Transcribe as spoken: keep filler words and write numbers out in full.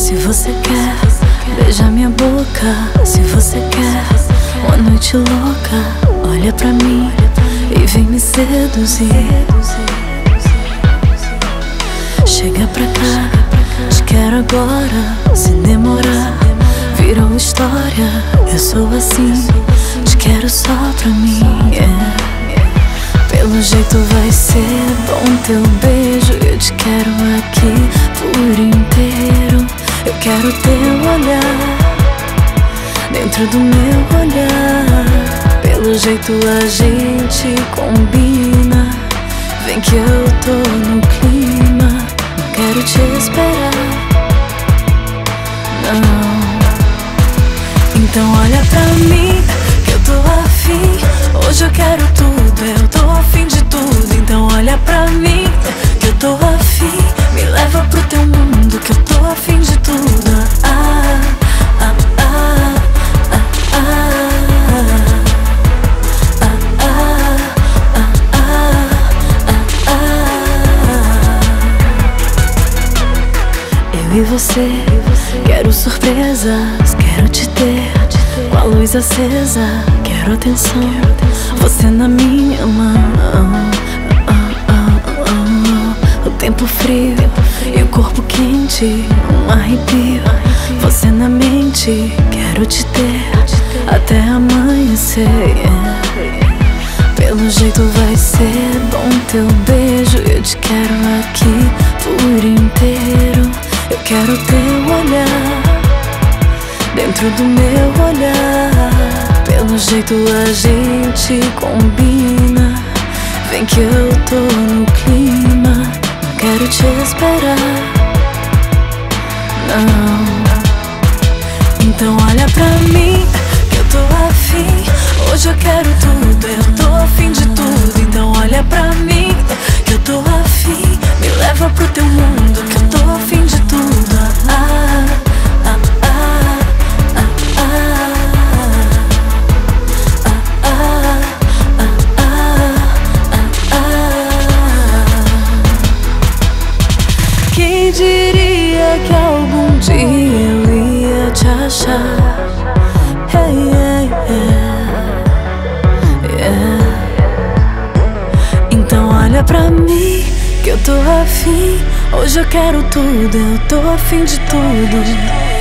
Se você quer, beija minha boca. Se você quer uma noite louca, olha pra mim e vem me seduzir. Chega pra cá, te quero agora. Se demorar, virou história. Eu sou assim, te quero só pra mim, yeah. Pelo jeito vai ser bom teu beijo. Eu te quero aqui por inteiro. Eu quero teu olhar dentro do meu olhar. Pelo jeito a gente combina. Vem que eu tô no clima. Não quero te esperar, não. Então olha pra mim, que eu tô afim. Hoje eu quero tudo, eu tô afim de tudo. Então olha pra mim, que eu tô afim. Me leva pro teu mundo, que eu tô afim de tudo. Ah, ah, ah, ah, ah, ah, ah, ah, ah. Eu e você, quero surpresas, quero te ter com a luz acesa. Quero atenção, você na minha mão. O tempo frio e o corpo quente, um arrepio. Você na mente, quero te ter até amanhecer, yeah. Pelo jeito vai ser bom teu beijo. Eu te quero aqui por inteiro. Eu quero teu olhar dentro do meu olhar. Pelo jeito a gente combina. Vem que eu tô no clima. Não quero te esperar, não. Então olha pra mim, que eu tô afim. Hoje eu quero tudo, eu tô afim de tudo. Então olha pra mim, que eu tô afim. Me leva pro teu mundo, que eu tô afim de tudo. Ah, ah, ah, ah, ah, ah, ah, ah, ah. Quem diria que algum dia eu ia te achar? Hey, hey, yeah, yeah. Então olha pra mim, que eu tô afim. Hoje eu quero tudo, eu tô afim de tudo.